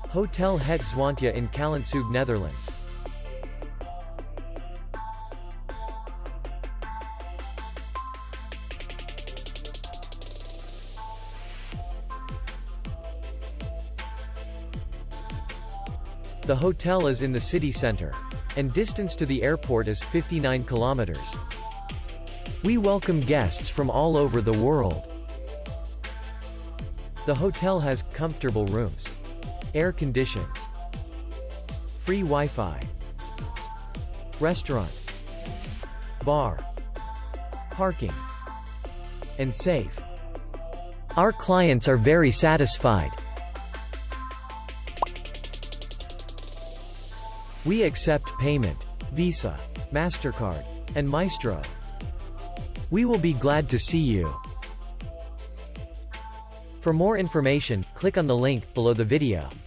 Hotel Het Zwaantje in Callantsoog, Netherlands. The hotel is in the city center, and distance to the airport is 59 kilometers. We welcome guests from all over the world. The hotel has comfortable rooms, air conditions, free Wi-Fi, restaurant, bar, parking, and safe. Our clients are very satisfied. We accept payment, Visa, MasterCard, and Maestro. We will be glad to see you. For more information, click on the link below the video.